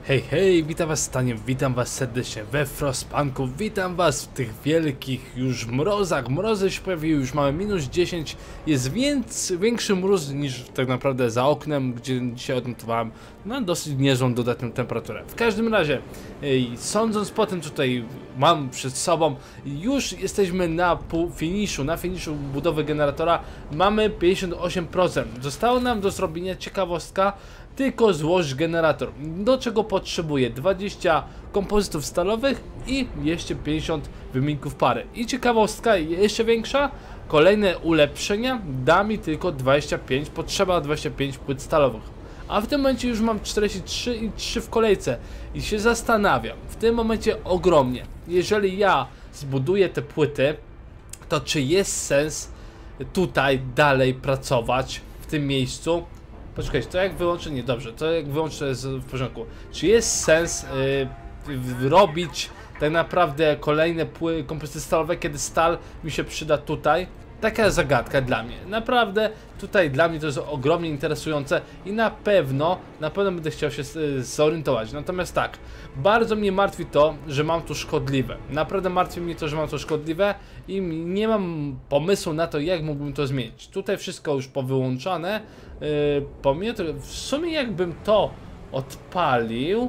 Hej, hej, witam was Staniem, witam was serdecznie we Frostpunku, witam was w tych wielkich już mrozach. Mrozy się pojawiły, już mamy minus 10, jest większy mróz niż tak naprawdę za oknem, gdzie dzisiaj odnotowałem dosyć niezłą dodatnią temperaturę. W każdym razie, sądząc po tym, co tutaj mam przed sobą, już jesteśmy na finiszu budowy generatora, mamy 58%. Zostało nam do zrobienia ciekawostka, tylko złożyć generator, do czego potrzebuję 20 kompozytów stalowych i jeszcze 50 wymienków pary. I ciekawostka jeszcze większa, kolejne ulepszenia da mi tylko 25, potrzeba 25 płyt stalowych. A w tym momencie już mam 43 i 3 w kolejce i się zastanawiam, w tym momencie ogromnie, jeżeli ja zbuduję te płyty, to czy jest sens tutaj dalej pracować w tym miejscu? Poczekajcie, to jak wyłączę? Nie, dobrze, to jak wyłączę jest w porządku. Czy jest sens robić tak naprawdę kolejne kompozyty stalowe, kiedy stal mi się przyda tutaj? Taka zagadka dla mnie. Naprawdę tutaj dla mnie to jest ogromnie interesujące i na pewno będę chciał się zorientować. Natomiast tak, bardzo mnie martwi to, że mam tu szkodliwe. Naprawdę martwi mnie to, że mam tu szkodliwe i nie mam pomysłu na to, jak mógłbym to zmienić. Tutaj wszystko już powyłączane. Pomimo tego, w sumie jakbym to odpalił,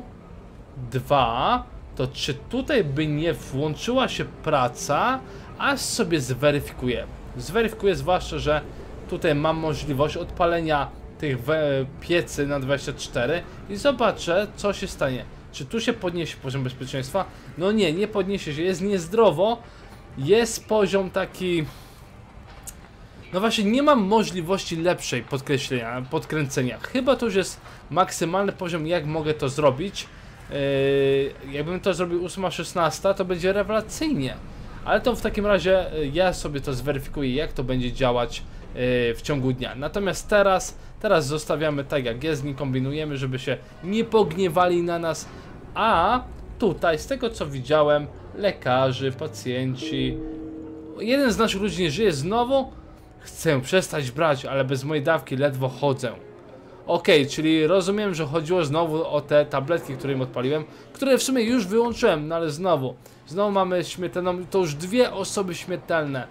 to czy tutaj by nie włączyła się praca, aż sobie zweryfikuję. Zweryfikuję zwłaszcza, że tutaj mam możliwość odpalenia tych piecy na 24 i zobaczę, co się stanie. Czy tu się podniesie poziom bezpieczeństwa? No nie, nie podniesie się, jest niezdrowo, jest poziom taki... No właśnie, nie mam możliwości lepszej podkręcenia. Chyba to już jest maksymalny poziom, jak mogę to zrobić. Jakbym to zrobił 8-16, to będzie rewelacyjnie. Ale to w takim razie ja sobie to zweryfikuję, jak to będzie działać w ciągu dnia. Natomiast teraz zostawiamy tak jak jest, nie kombinujemy, żeby się nie pogniewali na nas. A tutaj, z tego co widziałem, lekarze, pacjenci, jeden z naszych ludzi nie żyje znowu. Chcę przestać brać, ale bez mojej dawki ledwo chodzę. Okej, czyli rozumiem, że chodziło znowu o te tabletki, które im odpaliłem, które w sumie już wyłączyłem, no ale znowu mamy śmiertelną, to już 2 osoby śmiertelne.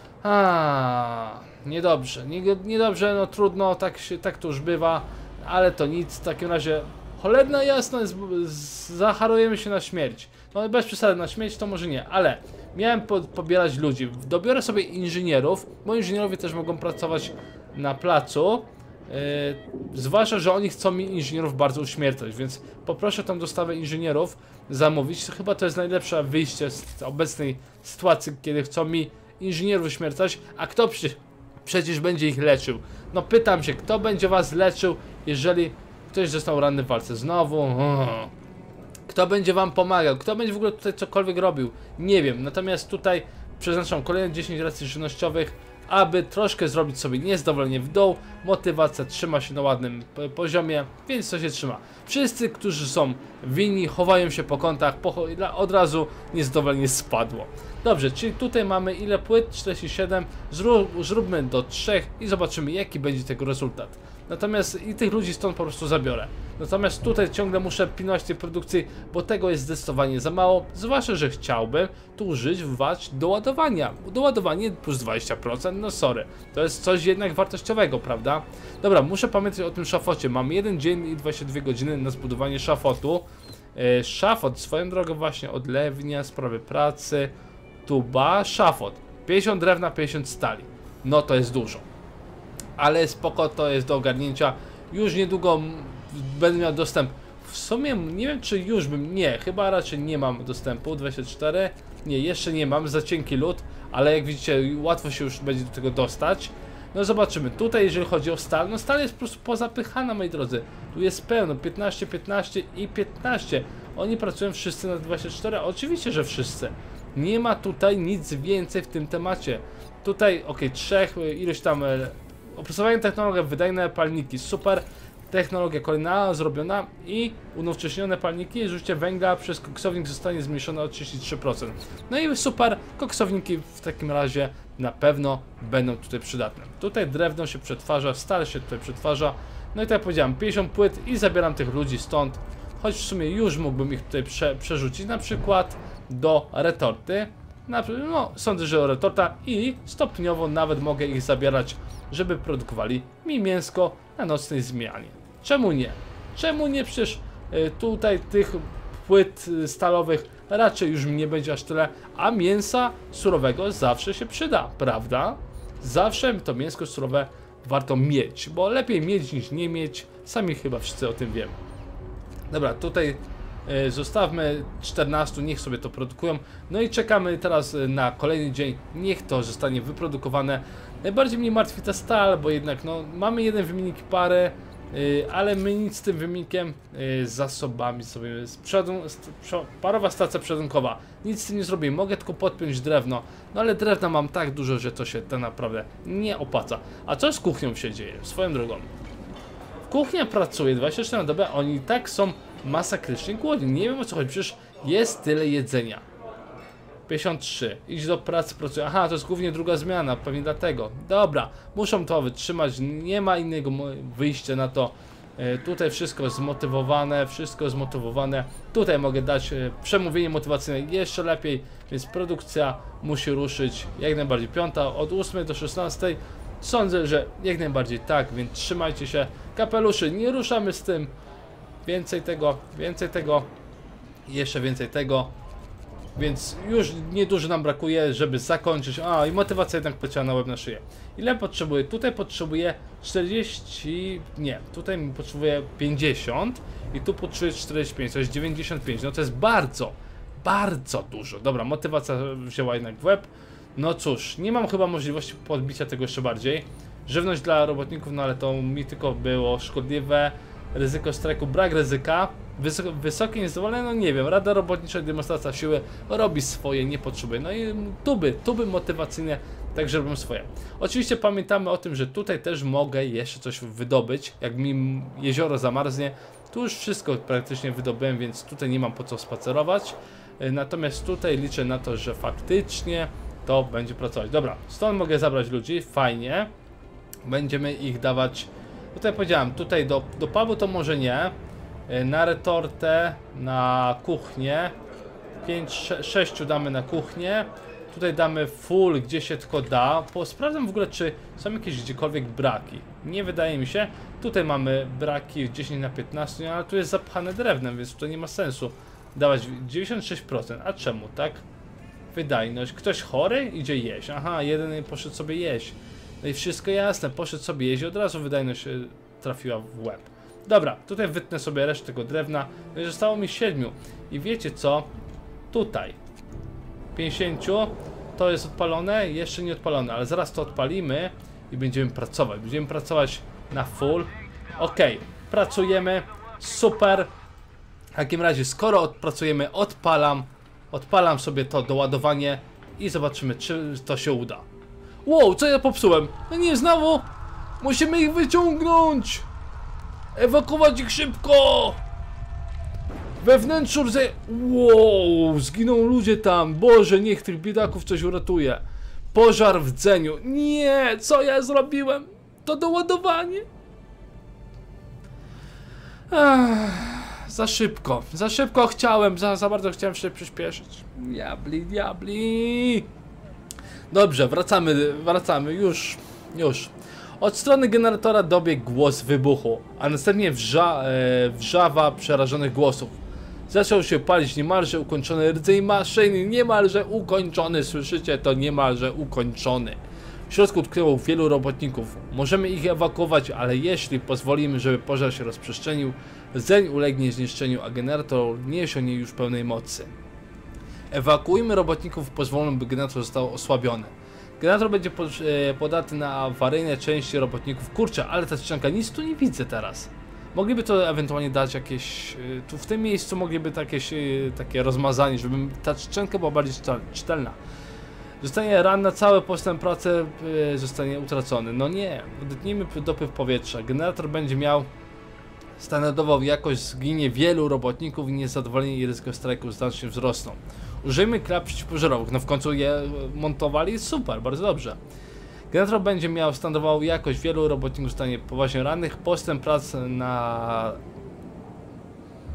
Niedobrze, niedobrze, no trudno, tak to już bywa, ale to nic, w takim razie cholerna jasna, zacharujemy się na śmierć. No bez przesady, na śmierć to może nie, ale miałem pobierać ludzi, dobiorę sobie inżynierów, bo inżynierowie też mogą pracować na placu. Zwłaszcza, że oni chcą mi inżynierów bardzo uśmiercać, więc poproszę tą dostawę inżynierów zamówić. Chyba to jest najlepsze wyjście z obecnej sytuacji, kiedy chcą mi inżynierów uśmiercać, a kto przecież będzie ich leczył? No pytam się, kto będzie was leczył, jeżeli ktoś został ranny w walce? Znowu? Kto będzie wam pomagał? Kto będzie w ogóle tutaj cokolwiek robił? Nie wiem, natomiast tutaj przeznaczam kolejne 10 racji żywnościowych, aby troszkę zrobić sobie niezadowolenie w dół. Motywacja trzyma się na ładnym poziomie, więc to się trzyma. Wszyscy, którzy są winni, chowają się po kątach, od razu niezadowolenie spadło. Dobrze, czyli tutaj mamy ile płyt? 47. Zróbmy do 3 i zobaczymy, jaki będzie tego rezultat. Natomiast i tych ludzi stąd po prostu zabiorę. Natomiast tutaj ciągle muszę pilnować tej produkcji, bo tego jest zdecydowanie za mało. Zwłaszcza, że chciałbym tu używać doładowania. Doładowanie plus 20%, no sorry. To jest coś jednak wartościowego, prawda? Dobra, muszę pamiętać o tym szafocie. Mam 1 dzień i 22 godziny na zbudowanie szafotu. Szafot, swoją drogą właśnie, odlewnia, sprawy pracy, tuba, szafot. 50 drewna, 50 stali. No to jest dużo. Ale spoko, to jest do ogarnięcia. Już niedługo będę miał dostęp. W sumie nie wiem, czy już bym... Nie, chyba raczej nie mam dostępu. 24. Nie, jeszcze nie mam. Za cienki lód. Ale jak widzicie, łatwo się już będzie do tego dostać. No zobaczymy. Tutaj jeżeli chodzi o stal, no stal jest po prostu pozapychana, moi drodzy. Tu jest pełno. 15, 15 i 15. Oni pracują wszyscy na 24. Oczywiście, że wszyscy. Nie ma tutaj nic więcej w tym temacie. Tutaj, ok, 3, ilość tam... Opracowanie technologia, wydajne palniki, super. Technologia kolejna zrobiona i unowocześnione palniki, zużycie węgla przez koksownik zostanie zmniejszone o 33%. No i super, koksowniki w takim razie na pewno będą tutaj przydatne. Tutaj drewno się przetwarza, stal się tutaj przetwarza. No i tak jak powiedziałem, 50 płyt i zabieram tych ludzi stąd. choć w sumie już mógłbym ich tutaj przerzucić, na przykład do retorty. No, sądzę, że retorta i stopniowo nawet mogę ich zabierać, żeby produkowali mi mięsko na nocnej zmianie. Czemu nie? Czemu nie? Przecież tutaj tych płyt stalowych raczej już nie będzie aż tyle, a mięsa surowego zawsze się przyda, prawda? Zawsze to mięsko surowe warto mieć, bo lepiej mieć niż nie mieć, sami chyba wszyscy o tym wiemy. Dobra, tutaj zostawmy 14, niech sobie to produkują. No i czekamy teraz na kolejny dzień, niech to zostanie wyprodukowane. Najbardziej mnie martwi ta stal, bo jednak no, mamy jeden wymiennik pary, ale my nic z tym wymiennikiem, z zasobami sobie, parowa stacja przodunkowa, nic z tym nie zrobię, mogę tylko podpiąć drewno, no ale drewna mam tak dużo, że to się tak naprawdę nie opłaca. A co z kuchnią się dzieje? Swoją drogą. Kuchnia pracuje 24 na dobę, oni i tak są masakrycznie głodni, nie wiem o co chodzi, przecież jest tyle jedzenia. 53, idź do pracy, pracuj. Aha, to jest głównie druga zmiana, pewnie dlatego. Dobra, muszą to wytrzymać, nie ma innego wyjścia na to. Tutaj wszystko zmotywowane, tutaj mogę dać przemówienie motywacyjne jeszcze lepiej, więc produkcja musi ruszyć jak najbardziej. Piąta, od 8 do 16, sądzę, że jak najbardziej tak, więc trzymajcie się, kapeluszy, nie ruszamy z tym. Więcej tego, jeszcze więcej tego. Więc już niedużo nam brakuje, żeby zakończyć. A, i motywacja jednak poleciała na łeb na szyję. Ile potrzebuję? Tutaj potrzebuję 40... Nie, tutaj mi potrzebuję 50 i tu potrzebuję 45, to jest 95. No to jest bardzo, bardzo dużo. Dobra, motywacja wzięła jednak w łeb. No cóż, nie mam chyba możliwości podbicia tego jeszcze bardziej. Żywność dla robotników, no ale to mi tylko było szkodliwe. Ryzyko strajku, brak ryzyka. Wysokie niezadowolenie, no nie wiem, Rada Robotnicza, demonstracja siły robi swoje, nie potrzebuje. No i tuby motywacyjne także robią swoje. Oczywiście pamiętamy o tym, że tutaj też mogę jeszcze coś wydobyć, jak mi jezioro zamarznie. Tu już wszystko praktycznie wydobyłem, więc tutaj nie mam po co spacerować. Natomiast tutaj liczę na to, że faktycznie to będzie pracować. Dobra, stąd mogę zabrać ludzi, fajnie. Będziemy ich dawać, tutaj powiedziałem, tutaj do pubu to może nie. Na retortę, na kuchnię, 5-6 damy na kuchnię, tutaj damy full gdzie się tylko da. Sprawdzam w ogóle, czy są jakieś gdziekolwiek braki, nie wydaje mi się. Tutaj mamy braki 10 na 15, ale tu jest zapchane drewnem, więc to nie ma sensu dawać 96%, a czemu tak? Wydajność, ktoś chory? Idzie jeść, aha, jeden poszedł sobie jeść, no i wszystko jasne, poszedł sobie jeść i od razu wydajność trafiła w łeb. Dobra, tutaj wytnę sobie resztę tego drewna. Zostało mi 7. I wiecie co? Tutaj 50 to jest odpalone, jeszcze nie odpalone, ale zaraz to odpalimy i będziemy pracować. Będziemy pracować na full. Ok, pracujemy. Super. W takim razie, skoro odpracujemy, odpalam sobie to doładowanie i zobaczymy, czy to się uda. Wow, co ja popsułem? No nie, znowu! Musimy ich wyciągnąć! Ewakuować ich szybko! We wnętrzu wow, zginą ludzie tam. Boże, niech tych biedaków coś uratuje. Pożar w rdzeniu. Nie, co ja zrobiłem? To doładowanie. Za szybko chciałem, za bardzo chciałem się przyspieszyć. Diabli. Dobrze, wracamy, już. Od strony generatora dobiegł głos wybuchu, a następnie wrzawa przerażonych głosów. Zaczął się palić niemalże ukończony rdzeń maszyny, niemalże ukończony, słyszycie to, niemalże ukończony. W środku tkwiło wielu robotników. Możemy ich ewakuować, ale jeśli pozwolimy, żeby pożar się rozprzestrzenił, rdzeń ulegnie zniszczeniu, a generator nie osiągnie już pełnej mocy. Ewakuujmy robotników, pozwólmy, by generator został osłabiony. Generator będzie podatny na awaryjne części robotników. Kurczę, ale ta szczęka, nic tu nie widzę teraz. Mogliby to ewentualnie dać jakieś... Tu w tym miejscu mogliby takie rozmazanie, żeby ta szczęka była bardziej czytelna. Zostanie ranna, cały postęp pracy zostanie utracony. No nie, odetnijmy dopływ powietrza. Generator będzie miał standardową jakość, zginie wielu robotników i niezadowolenie i ryzyko strajku znacznie wzrosną. Użyjmy klap przeciwpożarowych, no w końcu je montowali, super, bardzo dobrze. Generator będzie miał standardową jakość, wielu robotników zostanie poważnie rannych, postęp prac na...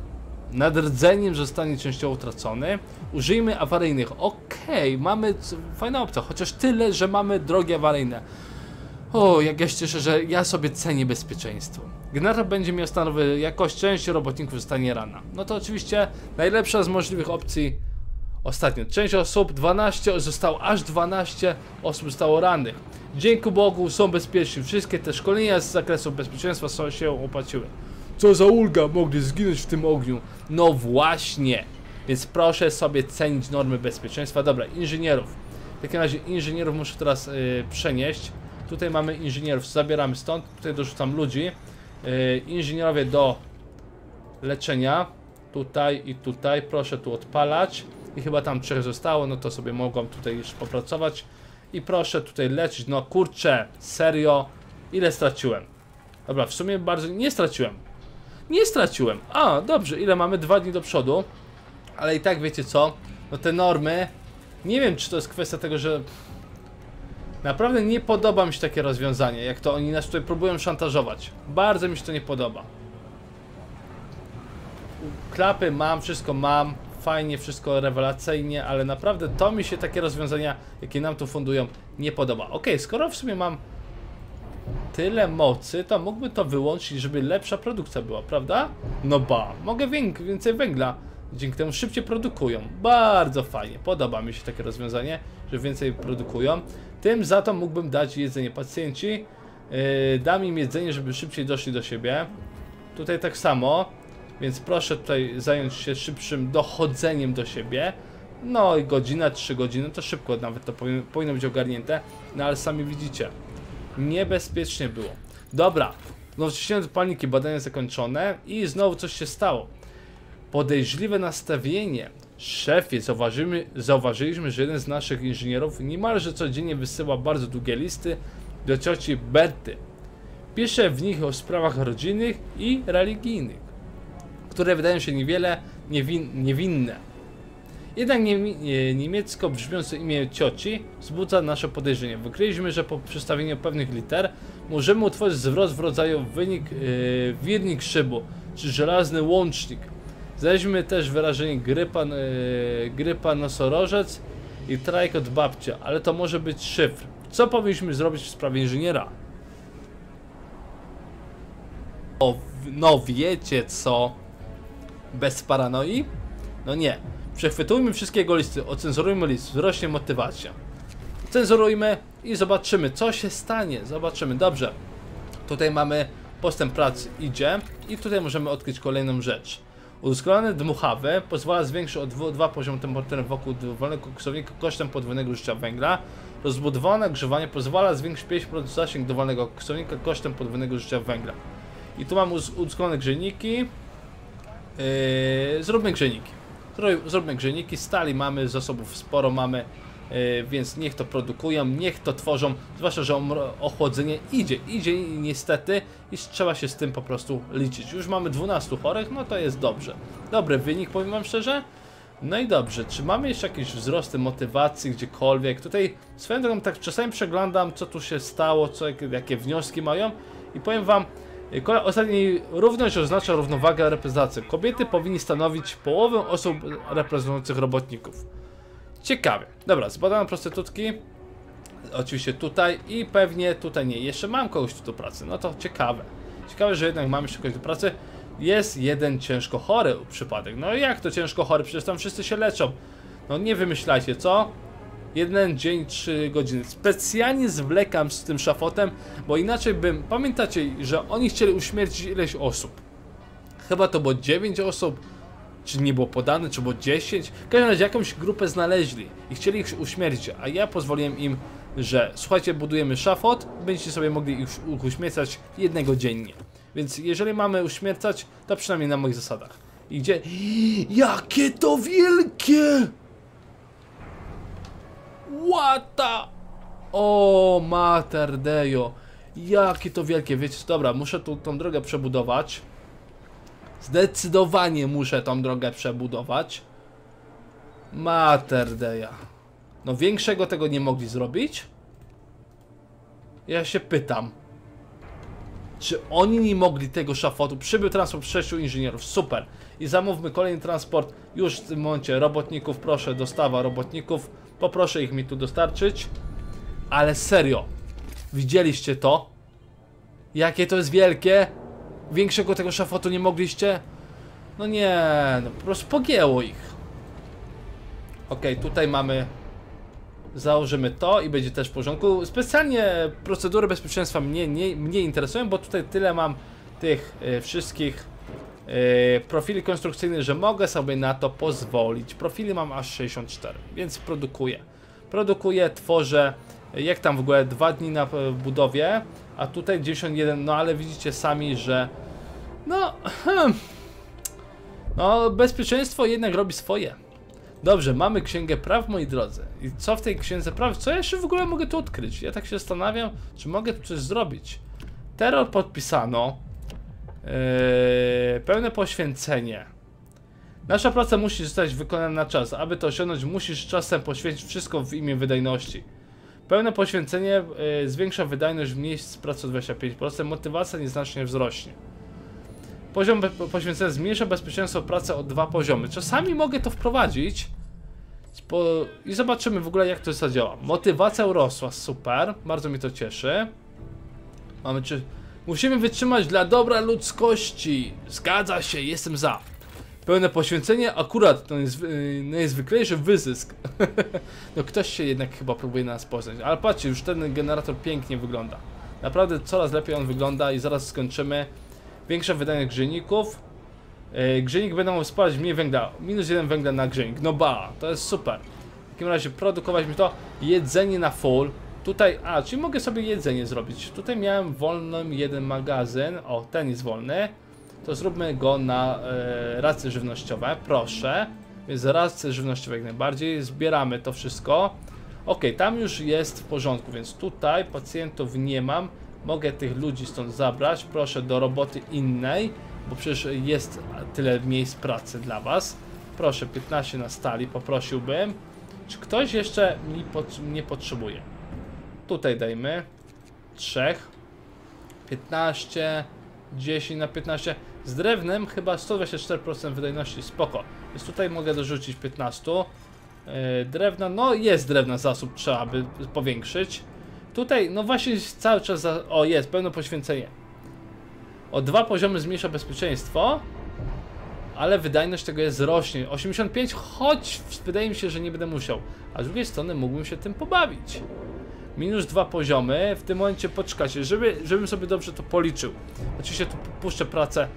nad rdzeniem zostanie częściowo utracony. Użyjmy awaryjnych. Okej, mamy fajna opcja, chociaż tyle, że mamy drogi awaryjne. O, jak ja się cieszę, że ja sobie cenię bezpieczeństwo. Generator będzie miał stanowić jakość części robotników zostanie rana. No to oczywiście najlepsza z możliwych opcji. Ostatnio część osób, 12, zostało aż 12 osób zostało rannych. Dzięki Bogu są bezpieczni. Wszystkie te szkolenia z zakresu bezpieczeństwa się opłaciły. Co za ulga, mogli zginąć w tym ogniu. No właśnie. Więc proszę sobie cenić normy bezpieczeństwa. Dobra, inżynierów. W takim razie inżynierów muszę teraz przenieść. Tutaj mamy inżynierów, zabieramy stąd. Tutaj dorzucam ludzi. Inżynierowie do leczenia. Tutaj i tutaj. Proszę tu odpalać. I chyba tam 3 zostało, no to sobie mogą tutaj już popracować. I proszę tutaj leczyć. No kurczę, serio. Ile straciłem? Dobra, w sumie bardzo... Nie straciłem. Nie straciłem. A, dobrze, ile mamy? 2 dni do przodu. Ale i tak wiecie co? No te normy... Nie wiem, czy to jest kwestia tego, że... Naprawdę nie podoba mi się takie rozwiązanie, jak to oni nas tutaj próbują szantażować. Bardzo mi się to nie podoba. Klapy mam, wszystko mam. Fajnie, wszystko rewelacyjnie, ale naprawdę to mi się takie rozwiązania, jakie nam tu fundują, nie podoba. Okej, skoro w sumie mam tyle mocy, to mógłby to wyłączyć, żeby lepsza produkcja była, prawda? No ba, mogę więcej węgla, dzięki temu szybciej produkują. Bardzo fajnie, podoba mi się takie rozwiązanie, że więcej produkują. Tym za to mógłbym dać jedzenie. Pacjenci, dam im jedzenie, żeby szybciej doszli do siebie. Tutaj tak samo. Więc proszę tutaj zająć się szybszym dochodzeniem do siebie. No i godzina, 3 godziny, to szybko nawet to powinno być ogarnięte. No ale sami widzicie, niebezpiecznie było. Dobra, no wciśnięte palniki, badania zakończone i znowu coś się stało. Podejrzliwe nastawienie. Szefie, zauważyliśmy, że jeden z naszych inżynierów niemalże codziennie wysyła bardzo długie listy do cioci Berty. Pisze w nich o sprawach rodzinnych i religijnych, które wydają się niewiele niewinne. Jednak niemiecko brzmiące imię cioci wzbudza nasze podejrzenie. Wykryliśmy, że po przestawieniu pewnych liter możemy utworzyć zwrot w rodzaju wirnik szybu, czy żelazny łącznik. Znaleźliśmy też wyrażenie grypa nosorożec i trajkot babcia, ale to może być szyfr. Co powinniśmy zrobić w sprawie inżyniera? No wiecie co? Bez paranoi? No nie. Przechwytujmy wszystkie jego listy, ocenzurujmy list, wzrośnie motywacja. Cenzurujmy i zobaczymy, co się stanie. Zobaczymy. Dobrze. Tutaj mamy postęp pracy idzie i tutaj możemy odkryć kolejną rzecz. Udoskonalone dmuchawy pozwala zwiększyć o 2 poziom temperatury wokół dowolnego koksownika kosztem podwójnego zużycia węgla. Rozbudowane ogrzewanie pozwala zwiększyć 5% zasięg dowolnego koksownika kosztem podwójnego zużycia węgla. I tu mamy udoskonalone grzejniki. Zróbmy grzejniki. Zróbmy grzejniki. Stali mamy, zasobów sporo mamy, więc niech to produkują, niech to tworzą. Zwłaszcza, że ochłodzenie idzie i niestety i trzeba się z tym po prostu liczyć. Już mamy 12 chorych, no to jest dobrze. Dobry wynik, powiem wam szczerze. No i dobrze, czy mamy jeszcze jakieś wzrosty motywacji gdziekolwiek? Tutaj swoją drogą tak czasami przeglądam, co tu się stało, jakie wnioski mają i powiem wam, ostatni równość oznacza równowagę reprezentacji. Kobiety powinny stanowić połowę osób reprezentujących robotników. Ciekawe. Dobra, zbadane prostytutki. Oczywiście tutaj i pewnie tutaj nie. Jeszcze mam kogoś tu do pracy. No to ciekawe. Ciekawe, że jednak mamy jeszcze kogoś do pracy. Jest jeden ciężko chory przypadek. No jak to ciężko chory? Przecież tam wszyscy się leczą. No nie wymyślajcie, co? 1 dzień, 3 godziny. Specjalnie zwlekam z tym szafotem, bo inaczej bym... Pamiętacie, że oni chcieli uśmiercić ileś osób. Chyba to było 9 osób. Czy nie było podane, czy było 10. W każdym razie jakąś grupę znaleźli i chcieli ich uśmiercić, a ja pozwoliłem im, że słuchajcie, budujemy szafot, będziecie sobie mogli ich uśmiercać jednego dziennie. Więc jeżeli mamy uśmiercać, to przynajmniej na moich zasadach. I gdzie... Jakie to wielkie! What the... O, mater dejo. Jakie to wielkie, wiecie, dobra, muszę tu tą drogę przebudować. Zdecydowanie muszę tą drogę przebudować. Mater deja. No większego tego nie mogli zrobić? Ja się pytam. Czy oni nie mogli tego szafotu? Przybył transport 6 inżynierów, super. I zamówmy kolejny transport, już w tym momencie robotników, proszę, dostawa robotników. Poproszę ich mi tu dostarczyć. Ale serio, widzieliście to? Jakie to jest wielkie? Większego tego szafotu nie mogliście? No nie, no po prostu pogięło ich. Okej, tutaj mamy... Założymy to i będzie też w porządku. Specjalnie procedury bezpieczeństwa mnie interesują, bo tutaj tyle mam tych wszystkich profili konstrukcyjnych, że mogę sobie na to pozwolić. Profili mam aż 64, więc produkuję, tworzę. Jak tam w ogóle 2 dni na budowie, a tutaj 91, no ale widzicie sami, że no bezpieczeństwo jednak robi swoje. Dobrze, mamy księgę praw, moi drodzy. I co w tej księdze praw? Co ja jeszcze w ogóle mogę tu odkryć? Ja tak się zastanawiam, czy mogę tu coś zrobić. Terror podpisano. Pełne poświęcenie. Nasza praca musi zostać wykonana na czas. Aby to osiągnąć, musisz czasem poświęcić wszystko w imię wydajności. Pełne poświęcenie zwiększa wydajność miejsc pracy o 25%. Motywacja nieznacznie wzrośnie. Poziom poświęcenia zmniejsza bezpieczeństwo pracy o 2 poziomy. Czasami mogę to wprowadzić i zobaczymy w ogóle, jak to zadziała. Motywacja urosła, super, bardzo mnie to cieszy. Musimy wytrzymać dla dobra ludzkości. Zgadza się, jestem za. Pełne poświęcenie, akurat to jest najzwyklejszy wyzysk. No ktoś się jednak chyba próbuje nas poznać. Ale patrzcie, już ten generator pięknie wygląda. Naprawdę coraz lepiej on wygląda i zaraz skończymy. Większa wydajność grzejników. Grzejnik będą spalać mniej węgla. -1 węgla na grzejnik. No ba, to jest super. W takim razie produkować mi to. Jedzenie na full. Tutaj, czyli mogę sobie jedzenie zrobić. Tutaj miałem wolny jeden magazyn. O, ten jest wolny. To zróbmy go na racje żywnościowe. Proszę. Więc racje żywnościowe jak najbardziej. Zbieramy to wszystko. Ok, tam już jest w porządku. Więc tutaj pacjentów nie mam. Mogę tych ludzi stąd zabrać, proszę, do roboty innej, bo przecież jest tyle miejsc pracy dla was. Proszę, 15 na stali, poprosiłbym. Czy ktoś jeszcze mnie potrzebuje? Tutaj dajmy 3, 15, 10 na 15. Z drewnem chyba 124% wydajności, spoko. Więc tutaj mogę dorzucić 15. Drewna, no jest drewna zasób, trzeba by powiększyć. Tutaj, no właśnie cały czas o, jest, pełne poświęcenie. O 2 poziomy zmniejsza bezpieczeństwo, ale wydajność tego jest rośnie. 85, choć wydaje mi się, że nie będę musiał. A z drugiej strony mógłbym się tym pobawić. -2 poziomy, w tym momencie poczekajcie, żebym sobie dobrze to policzył. Oczywiście tu puszczę pracę.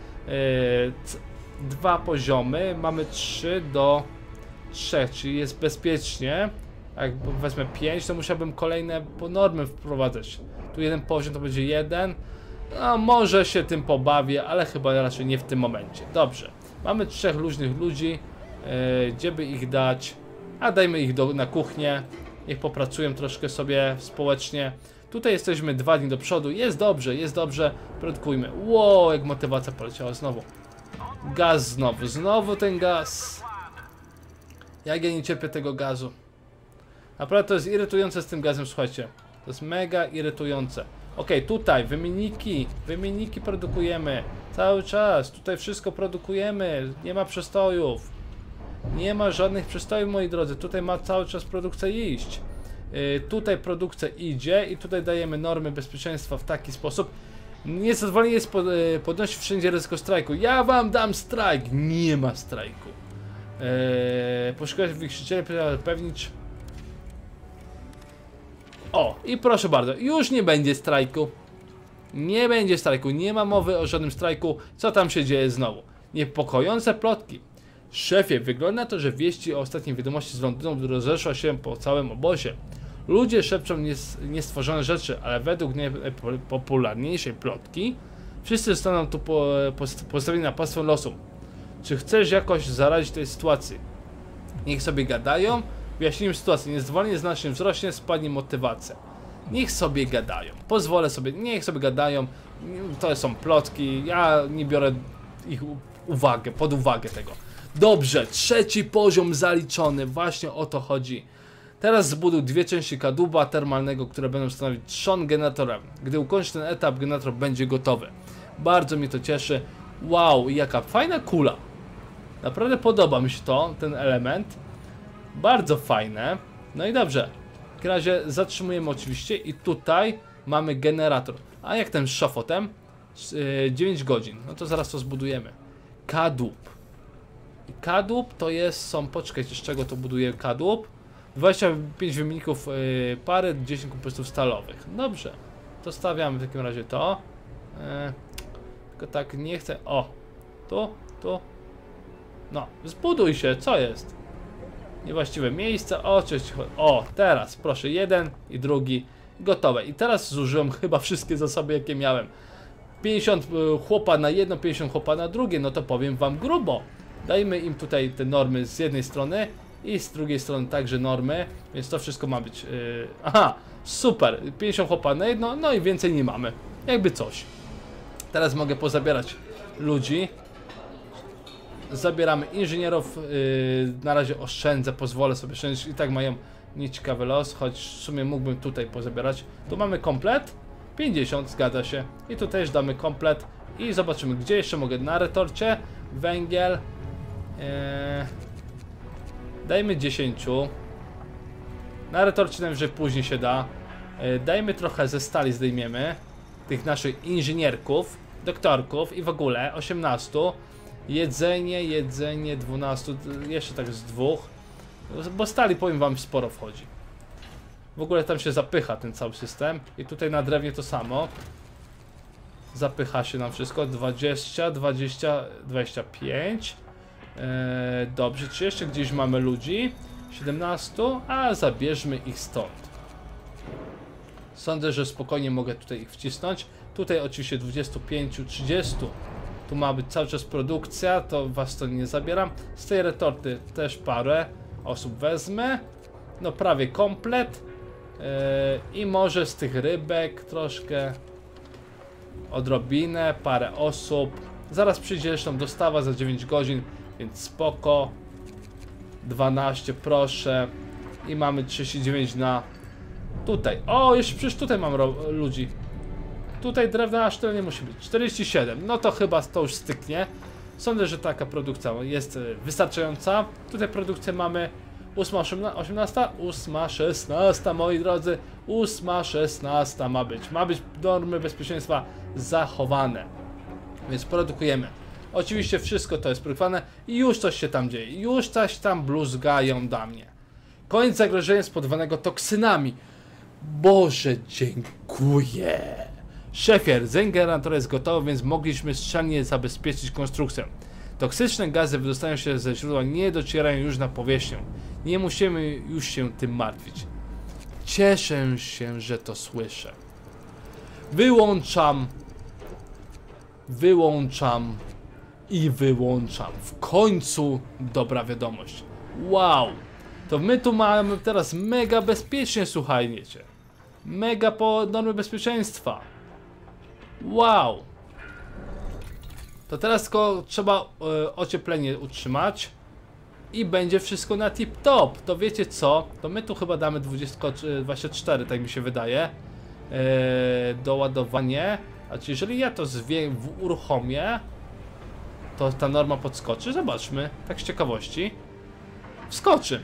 2 poziomy, mamy 3 do 3, czyli jest bezpiecznie. Jak wezmę 5, to musiałbym kolejne normy wprowadzać. Tu jeden poziom to będzie 1. No może się tym pobawię, ale chyba raczej nie w tym momencie. Dobrze, mamy 3 luźnych ludzi. Gdzie by ich dać? A dajmy ich na kuchnię. Niech popracują troszkę sobie społecznie. Tutaj jesteśmy 2 dni do przodu. Jest dobrze. Produkujmy. Wow, jak motywacja poleciała znowu. Gaz znowu ten gaz. Jak ja nie cierpię tego gazu. Naprawdę to jest irytujące z tym gazem, słuchajcie. To jest mega irytujące. Ok, tutaj wymienniki produkujemy. Cały czas, tutaj wszystko produkujemy. Nie ma przestojów. Nie ma żadnych przestojów, moi drodzy. Tutaj ma cały czas produkcja iść. Tutaj produkcja idzie i tutaj dajemy normy bezpieczeństwa w taki sposób. Niezadowolenie jest podnosić wszędzie ryzyko strajku. Ja wam dam strajk. Nie ma strajku. Poszukać wykrzycieli, pewnicz. O, i proszę bardzo, już nie będzie strajku. Nie będzie strajku, nie ma mowy o żadnym strajku. Co tam się dzieje znowu? Niepokojące plotki. Szefie, wygląda na to, że wieści o ostatniej wiadomości z Londynu rozeszła się po całym obozie. Ludzie szepczą niestworzone rzeczy, ale według najpopularniejszej plotki wszyscy zostaną tu postawieni na pastwę losu. Czy chcesz jakoś zaradzić tej sytuacji? Niech sobie gadają. Wyjaśnijmy sytuację. Niezadowolenie znacznie wzrośnie, spadnie motywacja. Niech sobie gadają. Pozwolę sobie, niech sobie gadają. To są plotki. Ja nie biorę ich pod uwagę tego. Dobrze, 3. poziom zaliczony. Właśnie o to chodzi. Teraz zbuduj dwie części kadłuba termalnego, które będą stanowić trzon generatora. Gdy ukończy ten etap, generator będzie gotowy. Bardzo mnie to cieszy. Wow, jaka fajna kula. Naprawdę podoba mi się to, ten element. Bardzo fajne. No i dobrze. W takim razie zatrzymujemy oczywiście i tutaj mamy generator. A jak ten z szafotem? 9 godzin. No to zaraz to zbudujemy. Kadłub. Kadłub to poczekajcie, z czego to buduje kadłub? 25 wymienników pary, 10 kompresów stalowych. Dobrze. To stawiamy w takim razie to. Tylko tak nie chcę. O! Tu. No, zbuduj się, co jest? Niewłaściwe miejsce. O, teraz proszę, jeden i drugi. Gotowe. I teraz zużyłem chyba wszystkie zasoby, jakie miałem. 50 chłopa na jedno, 50 chłopa na drugie. No to powiem wam grubo. Dajmy im tutaj te normy z jednej strony i z drugiej strony także normy. Więc to wszystko ma być... Aha, super. 50 chłopa na jedno, no i więcej nie mamy. Jakby coś. Teraz mogę pozabierać ludzi. Zabieramy inżynierów. Na razie oszczędzę, pozwolę sobie oszczędzić. I tak mają nieciekawy los, choć w sumie mógłbym tutaj pozabierać. Tu mamy komplet. 50, zgadza się. I tu też damy komplet. I zobaczymy, gdzie jeszcze mogę. Na retorcie. Węgiel. Dajmy 10. Na retorcie najwyżej później się da. Dajmy trochę ze stali, zdejmiemy. Tych naszych inżynierków, doktorków i w ogóle 18. Jedzenie 12. Jeszcze tak z 2. Bo stali, powiem wam, sporo wchodzi. W ogóle tam się zapycha ten cały system. I tutaj na drewnie to samo. Zapycha się nam wszystko. 20, 25. Dobrze, czy jeszcze gdzieś mamy ludzi? 17, a zabierzmy ich stąd. Sądzę, że spokojnie mogę tutaj ich wcisnąć. Tutaj oczywiście 25, 30. Tu ma być cały czas produkcja, to was to nie zabieram. Z tej retorty też parę osób wezmę. No prawie komplet. I może z tych rybek troszkę. Odrobinę, parę osób. Zaraz przyjdzie zresztą dostawa za 9 godzin, więc spoko. 12 proszę. I mamy 39 na tutaj. O, jeszcze przecież tutaj mam ludzi. Tutaj drewna aż tyle nie musi być. 47. No to chyba to już styknie. Sądzę, że taka produkcja jest wystarczająca. Tutaj produkcję mamy 8.18, 8.16, moi drodzy. 8.16 ma być. Ma być normy bezpieczeństwa zachowane. Więc produkujemy. Oczywiście wszystko to jest produkowane i już coś się tam dzieje. Już coś tam bluzgają do mnie. Koniec zagrożenia spowodowanego toksynami. Boże, dziękuję. Szefie, rdzeń generatora jest gotowy, więc mogliśmy szczelnie zabezpieczyć konstrukcję. Toksyczne gazy wydostają się ze źródła, nie docierają już na powierzchnię. Nie musimy już się tym martwić. Cieszę się, że to słyszę. Wyłączam. W końcu dobra wiadomość. Wow. To my tu mamy teraz mega bezpiecznie, słuchajcie. Mega po normy bezpieczeństwa. Wow. To teraz tylko trzeba ocieplenie utrzymać. I będzie wszystko na tip top. To wiecie co? To my tu chyba damy 24, tak mi się wydaje. Doładowanie. A czy jeżeli ja to uruchomię, to ta norma podskoczy? Zobaczmy, tak z ciekawości. Wskoczy.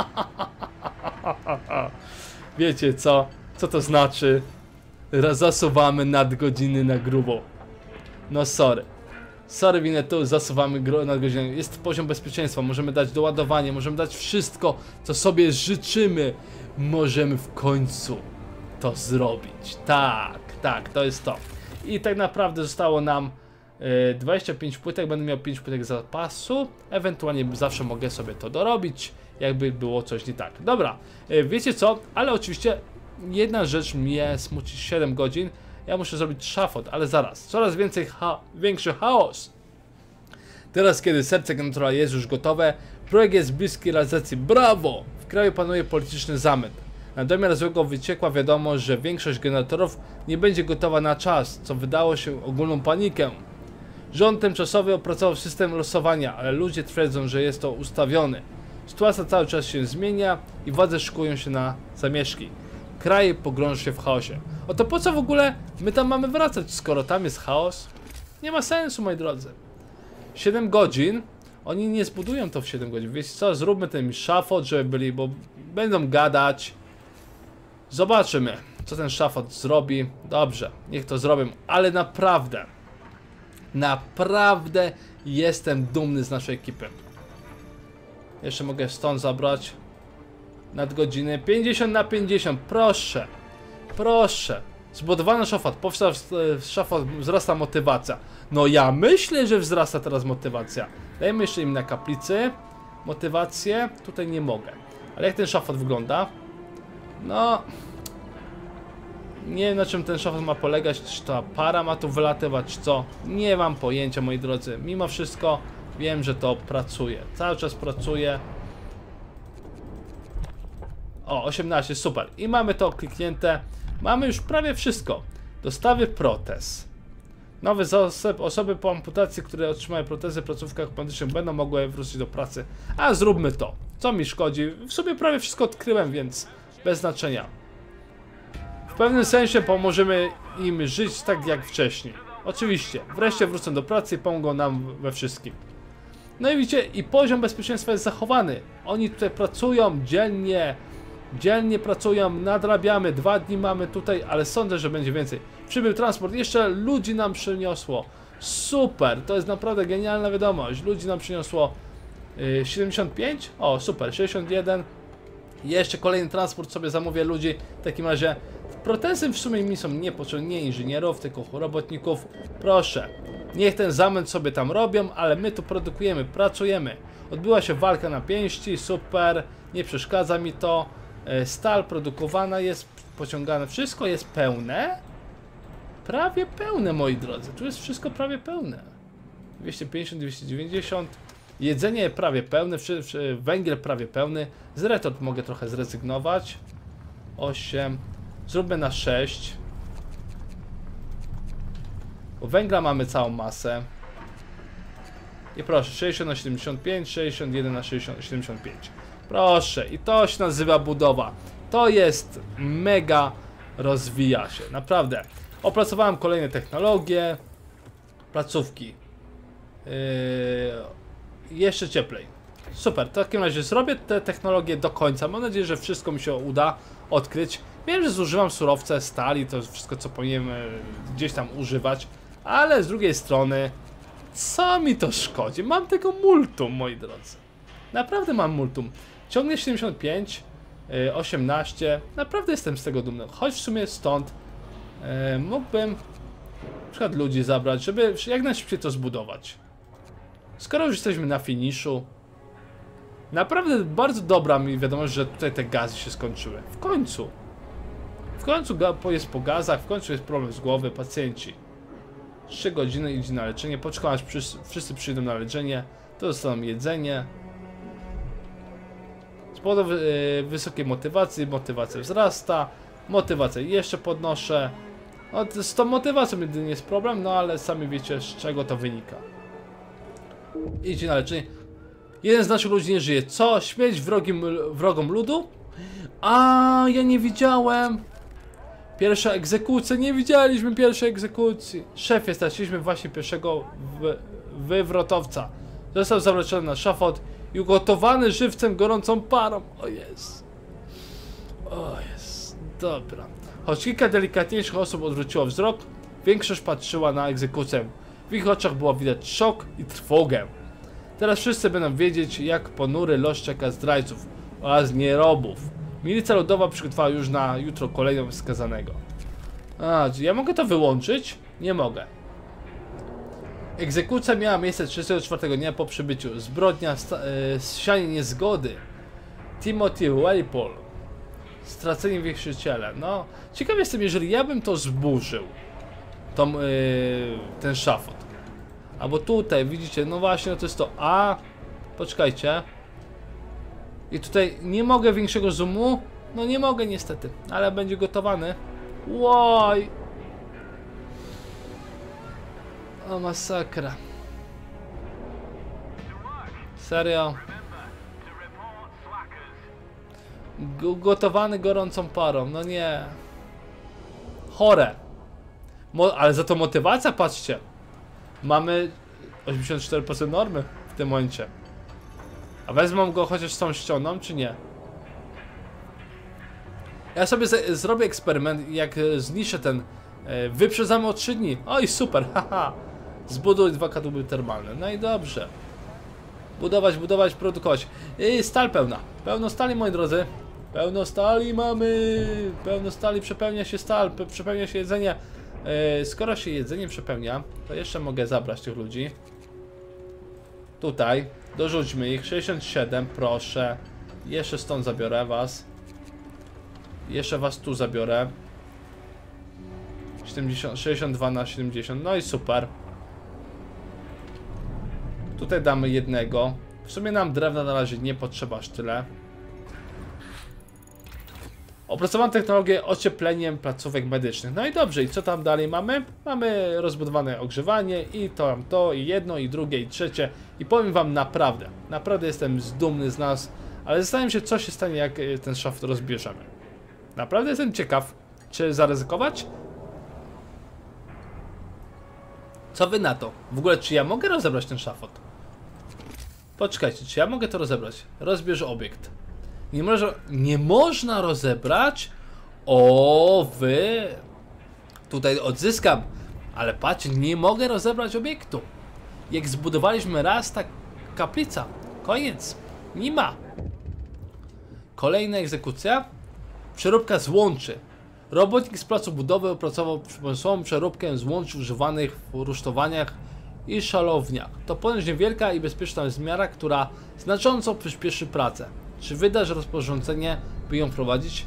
Wiecie co? Co to znaczy? Zasuwamy nadgodziny na grubo. No sorry. Sorry, winę tu zasuwamy nadgodziny. Jest poziom bezpieczeństwa. Możemy dać doładowanie. Możemy dać wszystko, co sobie życzymy. Możemy w końcu to zrobić. Tak, to jest to. I tak naprawdę zostało nam 25 płytek, będę miał 5 płytek zapasu, ewentualnie zawsze mogę sobie to dorobić, jakby było coś nie tak. Dobra, wiecie co, ale oczywiście jedna rzecz mnie smuci. 7 godzin, ja muszę zrobić szafot, ale zaraz, coraz większy chaos. Teraz, kiedy serce generatora jest już gotowe, projekt jest bliski realizacji, brawo! W kraju panuje polityczny zamęt. Na domiar złego wyciekła wiadomość, że większość generatorów nie będzie gotowa na czas, co wydało się ogólną panikę. Rząd tymczasowy opracował system losowania, ale ludzie twierdzą, że jest to ustawiony. Sytuacja cały czas się zmienia i władze szykują się na zamieszki. Kraj pogrąży się w chaosie. Oto po co w ogóle my tam mamy wracać, skoro tam jest chaos? Nie ma sensu, moi drodzy. 7 godzin. Oni nie zbudują to w 7 godzin. Wiecie co? Zróbmy ten szafot, żeby byli, bo będą gadać. Zobaczymy, co ten szafot zrobi. Dobrze, niech to zrobią, ale naprawdę jestem dumny z naszej ekipy. Jeszcze mogę stąd zabrać nadgodziny. 50 na 50, proszę. Proszę. Zbudowany szafot, powstał szafot, wzrasta motywacja. No ja myślę, że wzrasta teraz motywacja. Dajmy jeszcze im na kaplicy motywację. Tutaj nie mogę. Ale jak ten szafot wygląda? No... Nie wiem, na czym ten szafot ma polegać, czy ta para ma tu wylatywać, czy co. Nie mam pojęcia, moi drodzy. Mimo wszystko wiem, że to pracuje. Cały czas pracuje. O, 18, super. I mamy to kliknięte. Mamy już prawie wszystko. Dostawy protez. Nowe osoby po amputacji, które otrzymają protezy w placówkach medycznych, będą mogły wrócić do pracy. A zróbmy to. Co mi szkodzi? W sumie prawie wszystko odkryłem, więc bez znaczenia. W pewnym sensie pomożemy im żyć tak jak wcześniej. Oczywiście, wreszcie wrócą do pracy i pomogą nam we wszystkim. No i widzicie, i poziom bezpieczeństwa jest zachowany. Oni tutaj pracują dzielnie pracują, nadrabiamy, 2 dni mamy tutaj, ale sądzę, że będzie więcej. Przybył transport, jeszcze ludzi nam przyniosło. Super, to jest naprawdę genialna wiadomość. Ludzi nam przyniosło 75? O, super, 61. Jeszcze kolejny transport sobie zamówię ludzi. W takim razie protezy w sumie mi są niepotrzebne, nie inżynierów, tylko robotników. Proszę, niech ten zamęt sobie tam robią, ale my tu produkujemy, pracujemy. Odbyła się walka na pięści, super, nie przeszkadza mi to. Stal produkowana jest, pociągane, wszystko jest pełne. Prawie pełne, moi drodzy, tu jest wszystko prawie pełne. 250, 290. Jedzenie prawie pełne, węgiel prawie pełny. Z retort mogę trochę zrezygnować. 8. Zróbmy na 6. Bo węgla mamy całą masę. I proszę, 60 na 75, 61 na 60, 75. Proszę, i to się nazywa budowa. To jest mega, rozwija się, naprawdę. Opracowałem kolejne technologie. Placówki. Jeszcze cieplej. Super, w takim razie zrobię te technologie do końca. Mam nadzieję, że wszystko mi się uda odkryć. Wiem, że zużywam surowce, stali, to wszystko, co powinienem gdzieś tam używać. Ale z drugiej strony, co mi to szkodzi? Mam tego multum, moi drodzy. Naprawdę mam multum. Ciągnie 75, 18. Naprawdę jestem z tego dumny. Choć w sumie stąd mógłbym na przykład ludzi zabrać, żeby jak najszybciej to zbudować. Skoro już jesteśmy na finiszu. Naprawdę bardzo dobra mi wiadomość, że tutaj te gazy się skończyły. W końcu. W końcu jest po gazach, w końcu jest problem z głowy, pacjenci. 3 godziny idzie na leczenie, poczekam aż wszyscy przyjdą na leczenie, to dostaną jedzenie. Z powodu wysokiej motywacji, motywacja wzrasta, motywację jeszcze podnoszę. No, z tą motywacją jedynie jest problem, no ale sami wiecie, z czego to wynika. Idzie na leczenie. Jeden z naszych ludzi nie żyje. Co? Śmierć wrogom ludu? A, ja nie widziałem. Pierwsza egzekucja. Nie widzieliśmy pierwszej egzekucji. Szefie, straciliśmy właśnie pierwszego wywrotowca. Został zawleczony na szafot i ugotowany żywcem gorącą parą. O jest. O jest. Dobra. Choć kilka delikatniejszych osób odwróciło wzrok, większość patrzyła na egzekucję. W ich oczach było widać szok i trwogę. Teraz wszyscy będą wiedzieć, jak ponury los czeka zdrajców oraz nierobów. Milicja ludowa przygotowała już na jutro kolejną skazanego. A, czy ja mogę to wyłączyć? Nie mogę. Egzekucja miała miejsce 34 dnia po przybyciu. Zbrodnia zsianie niezgody. Timothy Walpole. Stracenie wierzyciela. No, ciekaw jestem, jeżeli ja bym to zburzył. Ten szafot. Albo tutaj, widzicie, no właśnie, no to jest to A. Poczekajcie. I tutaj nie mogę większego zoomu. No nie mogę niestety, ale będzie gotowany. Łoj. O masakra. Serio. Gotowany gorącą parą, no nie. Chore. Ale za to motywacja, patrzcie. Mamy 84% normy w tym momencie. A wezmą go chociaż z tą ścianą, czy nie? Ja sobie zrobię eksperyment, jak zniszczę ten... wyprzedzamy o 3 dni. Oj, super, haha. Zbuduj 2 kadłuby termalne. No i dobrze. Budować, produkować. I stal pełna. Pełno stali, moi drodzy. Pełno stali mamy. Pełno stali, przepełnia się stal, przepełnia się jedzenie. Skoro się jedzenie przepełnia, to jeszcze mogę zabrać tych ludzi. Tutaj. Dorzućmy ich. 67, proszę. Jeszcze stąd zabiorę was. Jeszcze was tu zabiorę. 62 na 70. No i super. Tutaj damy jednego. W sumie nam drewna na razie nie potrzeba aż tyle. Opracowano technologię ociepleniem placówek medycznych. No i dobrze, i co tam dalej mamy? Mamy rozbudowane ogrzewanie i to, i jedno, i drugie, i trzecie. I powiem wam naprawdę jestem dumny z nas, ale zastanawiam się, co się stanie, jak ten szaft rozbierzemy. Naprawdę jestem ciekaw, czy zaryzykować? Co wy na to? W ogóle, czy ja mogę rozebrać ten szafot? Poczekajcie, czy ja mogę to rozebrać? Rozbierz obiekt. Nie można rozebrać? O, wy... Tutaj odzyskam. Ale patrzcie, nie mogę rozebrać obiektu. Jak zbudowaliśmy raz, tak kaplica. Koniec. Nie ma. Kolejna egzekucja. Przeróbka złączy. Robotnik z placu budowy opracował przemysłową przeróbkę złączy używanych w rusztowaniach i szalowniach. To ponoć niewielka i bezpieczna zmiana, która znacząco przyspieszy pracę. Czy wydasz rozporządzenie, by ją wprowadzić?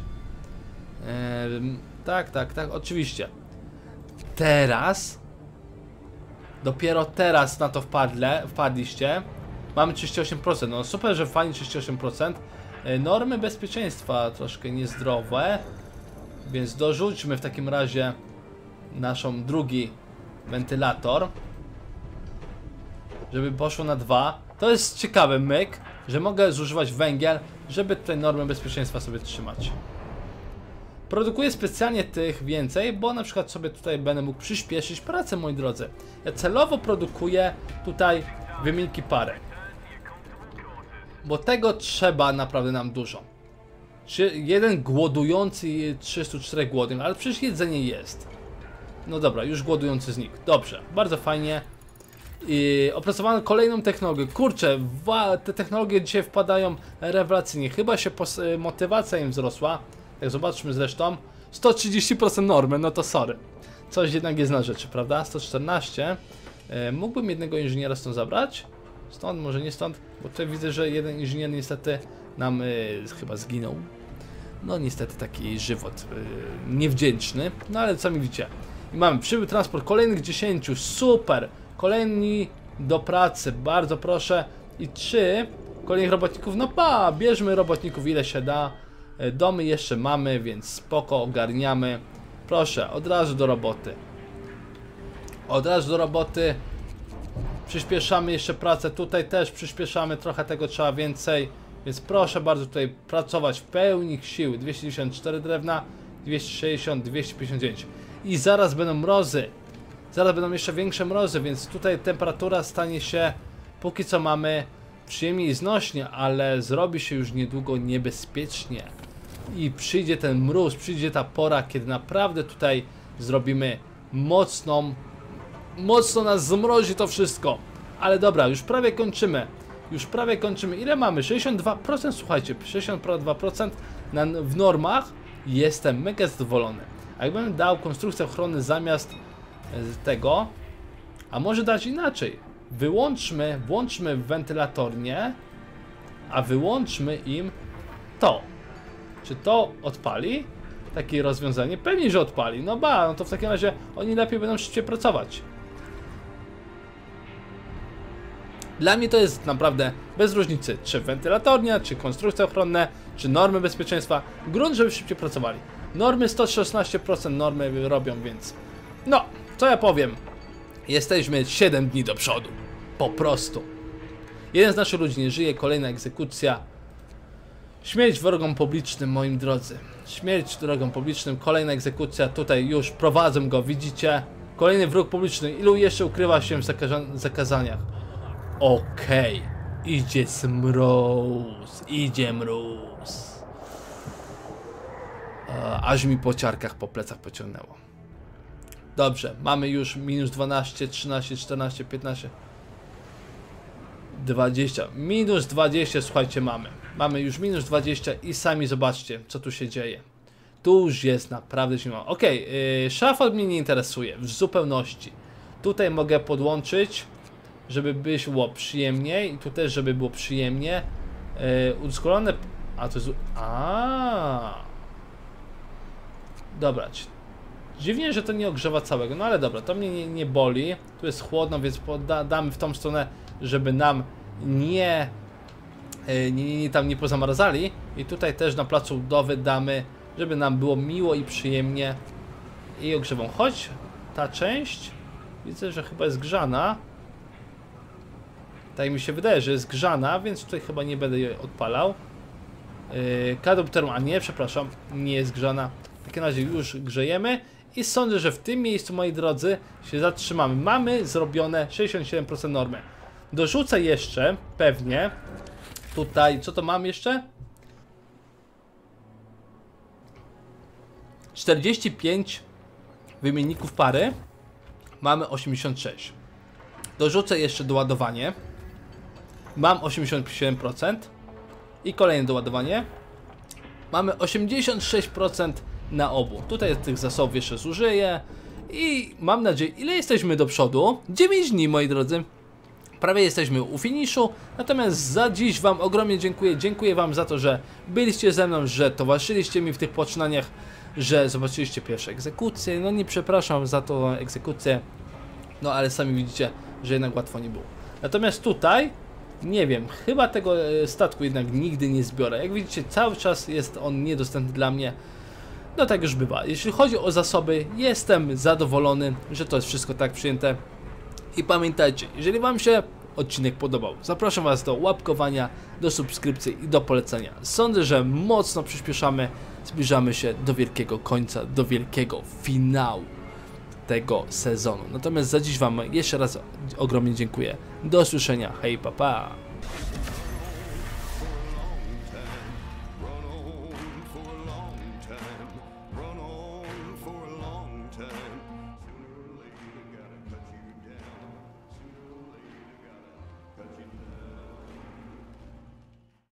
Tak, oczywiście. Teraz, dopiero teraz na to wpadliście. Mamy 38%, no super, że fajnie 38%. Normy bezpieczeństwa troszkę niezdrowe. Więc dorzućmy w takim razie naszą drugi wentylator. Żeby poszło na 2. To jest ciekawy myk, że mogę zużywać węgiel, żeby tutaj normę bezpieczeństwa sobie trzymać. Produkuję specjalnie tych więcej, bo na przykład sobie tutaj będę mógł przyspieszyć pracę, moi drodzy. Ja celowo produkuję tutaj wymienki parek. Bo tego trzeba naprawdę nam dużo. Jeden głodujący i 304 głodnych, ale przecież jedzenie jest. No dobra, już głodujący znikł. Dobrze, bardzo fajnie. I opracowano kolejną technologię. Kurczę, te technologie dzisiaj wpadają rewelacyjnie. Chyba się motywacja im wzrosła. Jak zobaczmy zresztą. 130% normy, no to sorry. Coś jednak jest na rzeczy, prawda? 114. Mógłbym jednego inżyniera stąd zabrać? Stąd, może nie stąd, bo tutaj widzę, że jeden inżynier niestety nam chyba zginął. No niestety taki żywot niewdzięczny. No ale co mi widzicie? I mamy przybył transport kolejnych 10. Super! Kolejni do pracy, bardzo proszę. I 3 kolejnych robotników. No bierzmy robotników ile się da. Domy jeszcze mamy, więc spoko, ogarniamy. Proszę, od razu do roboty. Od razu do roboty. Przyspieszamy jeszcze pracę. Tutaj też przyspieszamy, trochę tego trzeba więcej. Więc proszę bardzo tutaj pracować w pełni siły. 294 drewna, 260, 259. I zaraz będą mrozy. Zaraz będą jeszcze większe mrozy, więc tutaj temperatura stanie się, póki co mamy przyjemnie i znośnie, ale zrobi się już niedługo niebezpiecznie. I przyjdzie ten mróz, przyjdzie ta pora, kiedy naprawdę tutaj zrobimy mocno nas zmrozi to wszystko. Ale dobra, już prawie kończymy. Ile mamy? 62%, słuchajcie, 62% w normach. Jestem mega zadowolony. A jakbym dał konstrukcję ochrony zamiast tego, a może dać inaczej. Włączmy wentylatornię, a wyłączmy im to. Czy to odpali? Takie rozwiązanie? Pewnie, że odpali. No to w takim razie oni lepiej będą szybciej pracować. Dla mnie to jest naprawdę bez różnicy, czy wentylatornia, czy konstrukcje ochronne, czy normy bezpieczeństwa. Grunt, żeby szybciej pracowali. Normy 116% normy robią, więc no, co ja powiem? Jesteśmy 7 dni do przodu. Po prostu. Jeden z naszych ludzi nie żyje, kolejna egzekucja. Śmierć wrogom publicznym, moi drodzy. Śmierć wrogom publicznym, kolejna egzekucja, tutaj już prowadzą go, widzicie? Kolejny wróg publiczny, ilu jeszcze ukrywa się w zakazaniach? Okej, idzie mróz, idzie mróz. Aż mi po ciarkach, po plecach pociągnęło. Dobrze, mamy już minus 12, 13, 14, 15, 20. Minus 20, słuchajcie, mamy. Mamy już minus 20 i sami zobaczcie, co tu się dzieje. Tu już jest naprawdę zimno. Okej, szafot mnie nie interesuje w zupełności. Tutaj mogę podłączyć, żeby było przyjemniej. I tu też, żeby było przyjemnie. Udoskonalone... A, to jest... Dobra. Dziwnie, że to nie ogrzewa całego. No ale dobra, to mnie nie boli. Tu jest chłodno, więc damy w tą stronę, żeby nam nie pozamarzali. I tutaj też na placu budowy damy, żeby nam było miło i przyjemnie. I ogrzewą. Choć ta część widzę, że chyba jest grzana. Tak mi się wydaje, że jest grzana, więc tutaj chyba nie będę jej odpalał. Kadłub termo, a nie, przepraszam, nie jest grzana. W takim razie już grzejemy. I sądzę, że w tym miejscu, moi drodzy, się zatrzymamy. Mamy zrobione 67% normy. Dorzucę jeszcze, pewnie, tutaj, co to mam jeszcze? 45 wymienników pary. Mamy 86. Dorzucę jeszcze doładowanie. Mam 87%. I kolejne doładowanie. Mamy 86% na obu. Tutaj tych zasobów jeszcze zużyję. I mam nadzieję, ile jesteśmy do przodu? 9 dni, moi drodzy. Prawie jesteśmy u finiszu. Natomiast za dziś wam ogromnie dziękuję. Dziękuję wam za to, że byliście ze mną, że towarzyszyliście mi w tych poczynaniach, że zobaczyliście pierwsze egzekucje. No nie przepraszam za tą egzekucję. No ale sami widzicie, że jednak łatwo nie było. Natomiast tutaj, nie wiem, chyba tego statku jednak nigdy nie zbiorę. Jak widzicie, cały czas jest on niedostępny dla mnie. No tak już bywa. Jeśli chodzi o zasoby, jestem zadowolony, że to jest wszystko tak przyjęte. I pamiętajcie, jeżeli wam się odcinek podobał, zapraszam was do łapkowania, do subskrypcji i do polecenia. Sądzę, że mocno przyspieszamy, zbliżamy się do wielkiego końca, do wielkiego finału tego sezonu. Natomiast za dziś wam jeszcze raz ogromnie dziękuję. Do usłyszenia. Hej, pa pa!